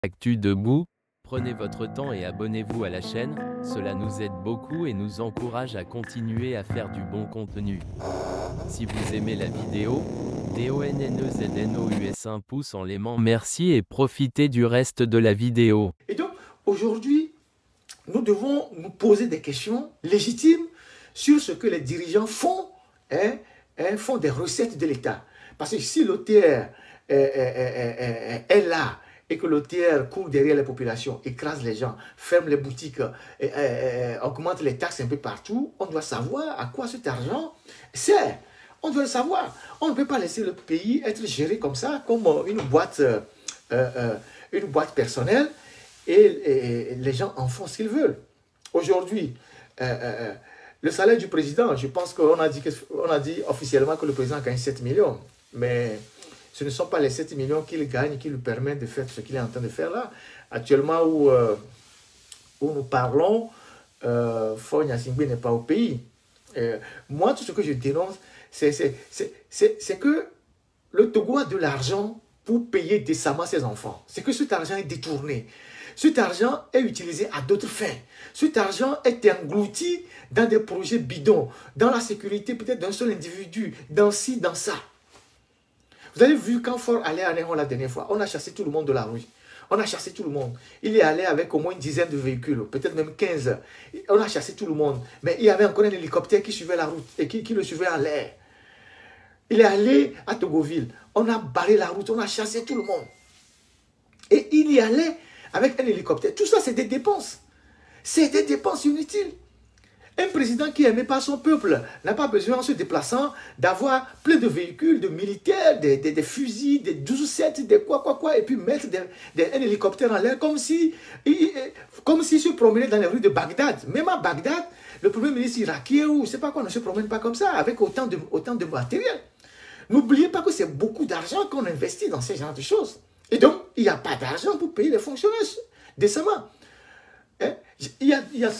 Actu Debout, prenez votre temps et abonnez-vous à la chaîne, cela nous aide beaucoup et nous encourage à continuer à faire du bon contenu. Si vous aimez la vidéo, DONNEZNOUS un pouce en l'aimant, merci et profitez du reste de la vidéo. Et donc, aujourd'hui, nous devons nous poser des questions légitimes sur ce que les dirigeants font, font des recettes de l'État. Parce que si l'OTR est là et que l'OTR court derrière les populations, écrase les gens, ferme les boutiques, augmente les taxes un peu partout, on doit savoir à quoi cet argent sert. On doit le savoir. On ne peut pas laisser le pays être géré comme ça, comme une boîte personnelle, et les gens en font ce qu'ils veulent. Aujourd'hui, le salaire du président, je pense qu'on a dit officiellement que le président gagne 7 millions, mais ce ne sont pas les 7 millions qu'il gagne qui lui permettent de faire ce qu'il est en train de faire là. Actuellement où nous parlons, Faure Gnassingbé n'est pas au pays. Moi, tout ce que je dénonce, c'est que le Togo a de l'argent pour payer décemment ses enfants. C'est que cet argent est détourné. Cet argent est utilisé à d'autres fins. Cet argent est englouti dans des projets bidons, dans la sécurité peut-être d'un seul individu, dans ci, dans ça. Vous avez vu quand Faure allait à Néron la dernière fois, on a chassé tout le monde de la rue. On a chassé tout le monde. Il est allé avec au moins une dizaine de véhicules, peut-être même 15. On a chassé tout le monde. Mais il y avait encore un hélicoptère qui suivait la route et qui le suivait en l'air. Il est allé à Togoville. On a barré la route, on a chassé tout le monde. Et il y allait avec un hélicoptère. Tout ça, c'est des dépenses. C'est des dépenses inutiles. Un président qui n'aimait pas son peuple n'a pas besoin, en se déplaçant, d'avoir plein de véhicules, de militaires, des fusils, des 12-7, des quoi, et puis mettre un hélicoptère en l'air comme s'il se promenait dans les rues de Bagdad. Même à Bagdad, le premier ministre irakien ou je ne sais pas quoi ne se promène pas comme ça, avec autant de matériel. N'oubliez pas que c'est beaucoup d'argent qu'on investit dans ce genre de choses. Et donc, il n'y a pas d'argent pour payer les fonctionnaires décemment. Il y a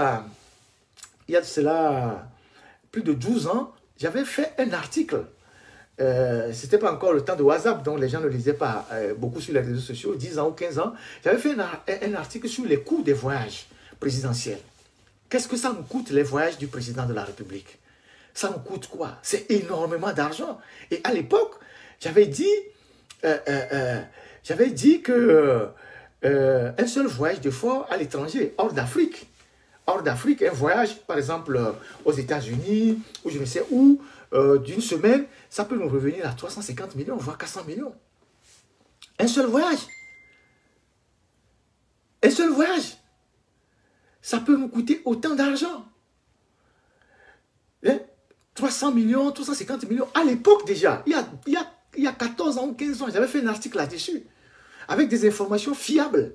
cela plus de 12 ans, j'avais fait un article. Ce n'était pas encore le temps de WhatsApp, donc les gens ne lisaient pas beaucoup sur les réseaux sociaux, 10 ans ou 15 ans. J'avais fait un article sur les coûts des voyages présidentiels. Qu'est-ce que ça nous coûte, les voyages du président de la République? Ça nous coûte quoi? C'est énormément d'argent. Et à l'époque, j'avais dit que un seul voyage de Faure à l'étranger, hors d'Afrique, un voyage, par exemple, aux États-Unis, ou je ne sais où, d'une semaine, ça peut nous revenir à 350 millions, voire 400 millions. Un seul voyage. Un seul voyage. Ça peut nous coûter autant d'argent. 300 millions, 350 millions. À l'époque déjà, il y a 14 ans ou 15 ans, j'avais fait un article là-dessus, avec des informations fiables.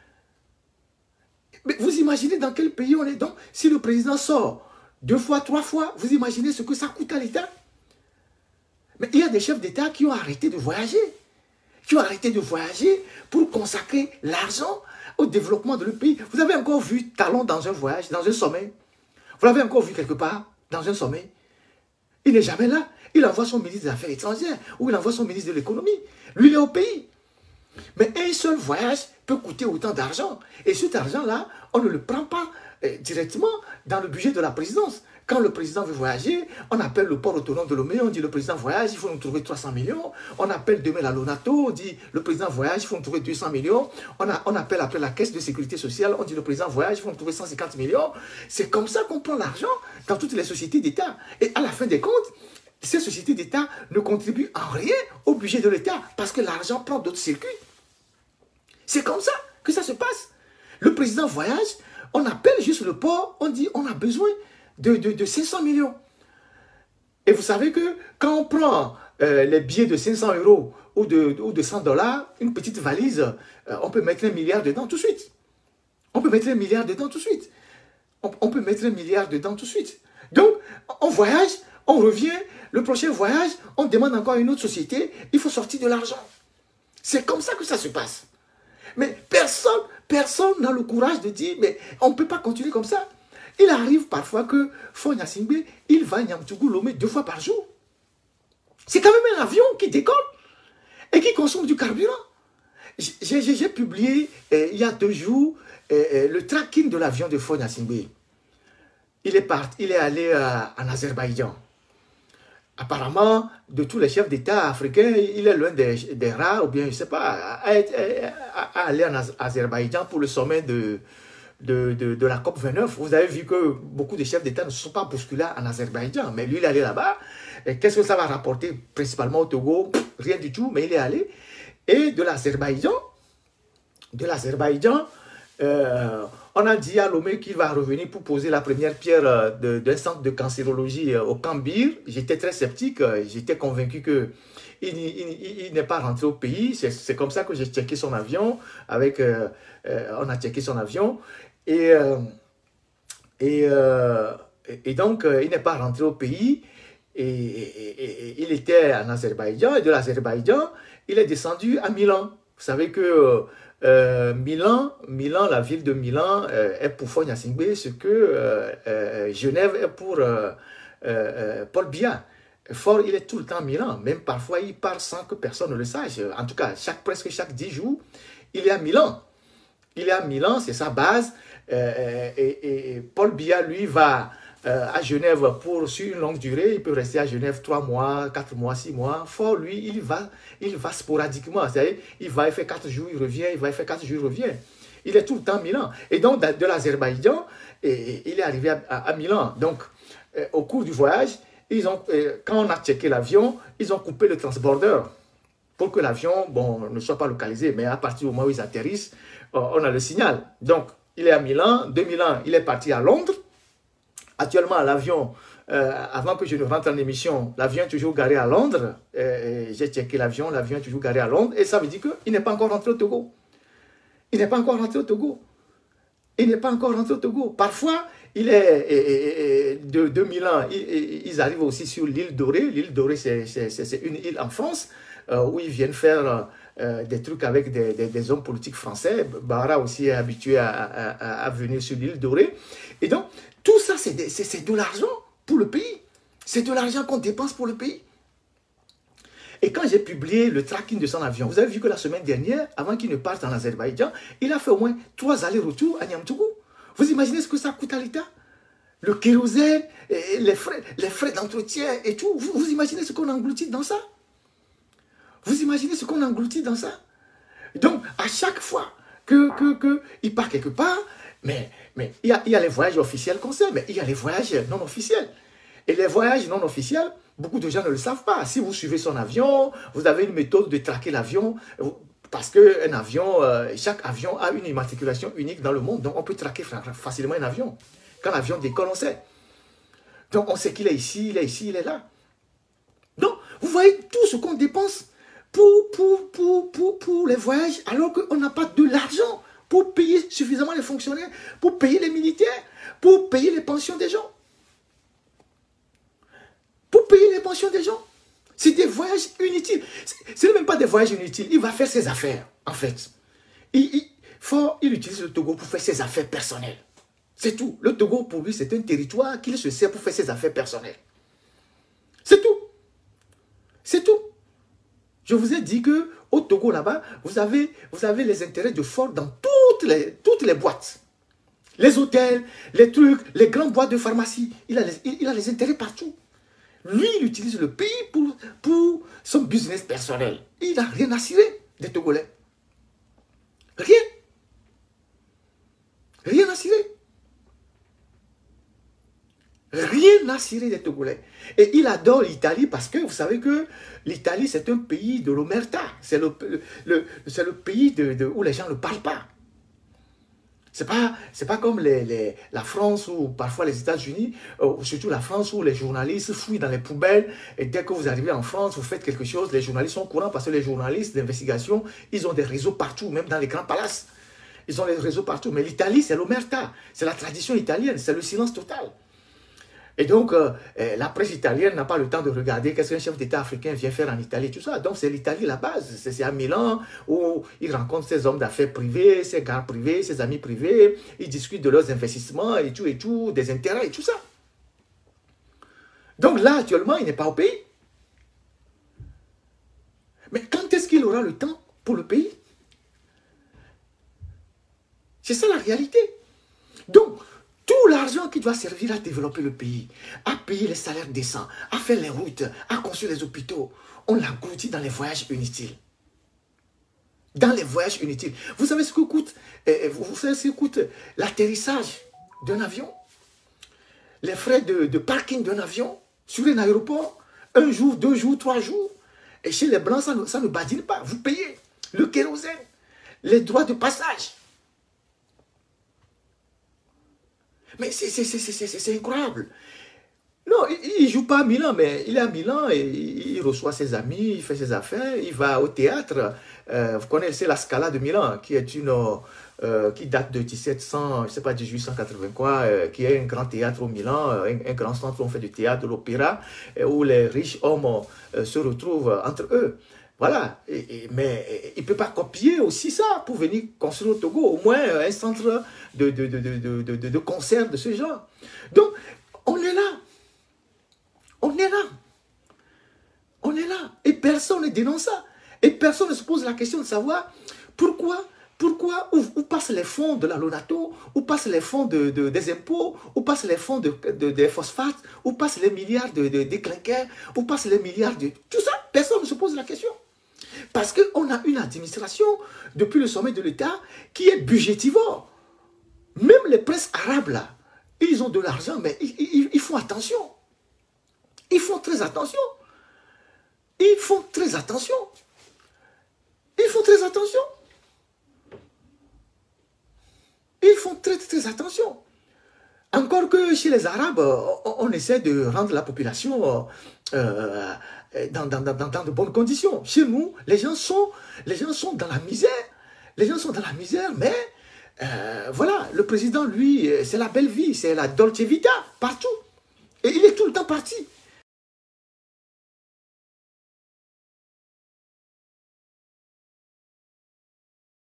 Mais vous imaginez dans quel pays on est donc? Si le président sort 2 fois, 3 fois, vous imaginez ce que ça coûte à l'État? Mais il y a des chefs d'État qui ont arrêté de voyager. Qui ont arrêté de voyager pour consacrer l'argent au développement de leur pays. Vous avez encore vu Talon dans un voyage, dans un sommet? Vous l'avez encore vu quelque part, dans un sommet? Il n'est jamais là. Il envoie son ministre des Affaires étrangères ou il envoie son ministre de l'économie. Lui, il est au pays. Mais un seul voyage peut coûter autant d'argent. Et cet argent-là, on ne le prend pas directement dans le budget de la présidence. Quand le président veut voyager, on appelle le port autonome de Lomé, on dit le président voyage, il faut nous trouver 300 millions. On appelle demain la Lonato, on dit le président voyage, il faut nous trouver 200 millions. On appelle après la caisse de sécurité sociale, on dit le président voyage, il faut nous trouver 150 millions. C'est comme ça qu'on prend l'argent dans toutes les sociétés d'État. Et à la fin des comptes, ces sociétés d'État ne contribuent en rien au budget de l'État parce que l'argent prend d'autres circuits. C'est comme ça que ça se passe. Le président voyage, on appelle juste le port, on dit on a besoin de 500 millions. Et vous savez que quand on prend les billets de 500 € ou de 100 $, une petite valise, on peut mettre 1 milliard dedans tout de suite. On peut mettre 1 milliard dedans tout de suite. On peut mettre 1 milliard dedans tout de suite. Donc, on voyage, on revient, le prochain voyage, on demande encore à une autre société, il faut sortir de l'argent. C'est comme ça que ça se passe. Mais personne n'a le courage de dire, mais on ne peut pas continuer comme ça. Il arrive parfois que Faure Gnassingbé, il va à Niamtougou Lomé 2 fois par jour. C'est quand même un avion qui décolle et qui consomme du carburant. J'ai publié il y a 2 jours le tracking de l'avion de Faure Gnassingbé. Il est allé en Azerbaïdjan. Apparemment, de tous les chefs d'État africains, il est l'un des rares, ou bien je ne sais pas, à aller en Azerbaïdjan pour le sommet de la COP29. Vous avez vu que beaucoup de chefs d'État ne se sont pas bousculés en Azerbaïdjan, mais lui, il est allé là-bas. Qu'est-ce que ça va rapporter principalement au Togo? Rien du tout, mais il est allé. Et de l'Azerbaïdjan, on a dit à Lomé qu'il va revenir pour poser la première pierre d'un centre de cancérologie au Cambir. J'étais très sceptique, j'étais convaincu qu'il n'est pas rentré au pays. C'est comme ça que j'ai checké son avion. On a checké son avion. Et donc, il n'est pas rentré au pays. Et il était en Azerbaïdjan. Et de l'Azerbaïdjan, il est descendu à Milan. Vous savez que Milan, la ville de Milan est pour Faure Gnassingbé ce que Genève est pour Paul Biya. Faure, il est tout le temps à Milan. Même parfois, il part sans que personne ne le sache. En tout cas, presque chaque 10 jours, il est à Milan. Il est à Milan, c'est sa base. Et Paul Biya, lui, va à Genève sur une longue durée. Il peut rester à Genève 3 mois, 4 mois, 6 mois. Faure, lui, il va sporadiquement. C'est-à-dire, il va faire 4 jours, il revient, il va faire 4 jours, il revient. Il est tout le temps à Milan. Et donc, de l'Azerbaïdjan, il est arrivé à Milan. Donc, au cours du voyage, quand on a checké l'avion, ils ont coupé le transborder pour que l'avion ne soit pas localisé. Mais à partir du moment où ils atterrissent, on a le signal. Donc, il est à Milan. De Milan, il est parti à Londres. Actuellement, l'avion, avant que je ne rentre en émission, l'avion est toujours garé à Londres. J'ai checké l'avion est toujours garé à Londres. Et ça veut dire qu'il n'est pas encore rentré au Togo. Il n'est pas encore rentré au Togo. Il n'est pas encore rentré au Togo. Parfois, il est de Milan, ils arrivent aussi sur l'île Dorée. L'île Dorée, c'est une île en France où ils viennent faire des trucs avec des hommes politiques français. Bara aussi est habitué à venir sur l'île Dorée. Et donc, tout ça, c'est de l'argent pour le pays. C'est de l'argent qu'on dépense pour le pays. Et quand j'ai publié le tracking de son avion, vous avez vu que la semaine dernière, avant qu'il ne parte en Azerbaïdjan, il a fait au moins 3 allers-retours à Niamtougou. Vous imaginez ce que ça coûte à l'État? Le kérosène, les frais d'entretien et tout. Vous imaginez ce qu'on engloutit dans ça? Vous imaginez ce qu'on engloutit dans ça? Donc, à chaque fois qu'il part quelque part, mais il y a les voyages officiels qu'on sait, mais il y a les voyages non officiels. Et les voyages non officiels, beaucoup de gens ne le savent pas. Si vous suivez son avion, vous avez une méthode de traquer l'avion, parce que chaque avion a une immatriculation unique dans le monde, donc on peut traquer facilement un avion. Quand l'avion décolle, on sait. Donc on sait qu'il est ici, il est là. Donc, vous voyez tout ce qu'on dépense pour les voyages, alors qu'on n'a pas de l'argent pour payer suffisamment les fonctionnaires, pour payer les militaires, pour payer les pensions des gens. Pour payer les pensions des gens. C'est des voyages inutiles. Ce n'est même pas des voyages inutiles. Il va faire ses affaires, en fait. Il utilise le Togo pour faire ses affaires personnelles. C'est tout. Le Togo, pour lui, c'est un territoire qu'il se sert pour faire ses affaires personnelles. C'est tout. C'est tout. Je vous ai dit qu'au Togo, là-bas, vous avez les intérêts de Faure dans toutes les boîtes. Les hôtels, les trucs, les grandes boîtes de pharmacie. Il a les intérêts partout. Lui, il utilise le pays pour son business personnel. Il n'a rien à cirer des Togolais. Rien. Rien à cirer. Rien à cirer des Togolais. Et il adore l'Italie parce que vous savez que l'Italie, c'est un pays de l'omerta. C'est le pays où les gens ne parlent pas. C'est pas comme la France ou parfois les États-Unis, surtout la France où les journalistes fouillent dans les poubelles et dès que vous arrivez en France, vous faites quelque chose, les journalistes sont au courant parce que les journalistes d'investigation, ils ont des réseaux partout, même dans les grands palaces. Ils ont des réseaux partout. Mais l'Italie, c'est l'omerta, c'est la tradition italienne, c'est le silence total. Et donc, la presse italienne n'a pas le temps de regarder qu'est-ce qu'un chef d'État africain vient faire en Italie, tout ça. Donc, c'est l'Italie la base. C'est à Milan où il rencontre ses hommes d'affaires privés, ses gars privés, ses amis privés. Ils discutent de leurs investissements et tout, des intérêts et tout ça. Donc là, actuellement, il n'est pas au pays. Mais quand est-ce qu'il aura le temps pour le pays? C'est ça la réalité. Donc, tout l'argent qui doit servir à développer le pays, à payer les salaires décents, à faire les routes, à construire les hôpitaux, on l'engloutit dans les voyages inutiles. Dans les voyages inutiles. Vous savez ce que coûte, l'atterrissage d'un avion? Les frais de parking d'un avion sur un aéroport, 1 jour, 2 jours, 3 jours. Et chez les Blancs, ça ne badine pas. Vous payez le kérosène, les droits de passage. Mais c'est incroyable. Non, il ne joue pas à Milan, mais il est à Milan et il reçoit ses amis, il fait ses affaires, il va au théâtre. Vous connaissez la Scala de Milan, qui est qui date de 1700, je sais pas, 1880 quoi, qui est un grand théâtre au Milan, un grand centre où on fait du théâtre, de l'opéra, où les riches hommes se retrouvent entre eux. Voilà, mais il ne peut pas copier aussi ça pour venir construire au Togo, au moins un centre de concert de ce genre. Donc, on est là. On est là. On est là. Et personne ne dénonce ça. Et personne ne se pose la question de savoir pourquoi où passent les fonds de la Lonato, où passent les fonds des impôts, où passent les fonds des phosphates, où passent les milliards des clinquers, où passent les milliards de... Tout ça, personne ne se pose la question. Parce qu'on a une administration, depuis le sommet de l'État, qui est budgétivore. Même les presses arabes, là, ils ont de l'argent, mais ils font attention. Ils font très attention. Ils font très attention. Ils font très attention. Ils font très attention. Encore que chez les Arabes, on essaie de rendre la population dans de bonnes conditions. Chez nous, les gens sont dans la misère. Les gens sont dans la misère, mais voilà, le président, lui, c'est la belle vie, c'est la Dolce Vita, partout. Et il est tout le temps parti.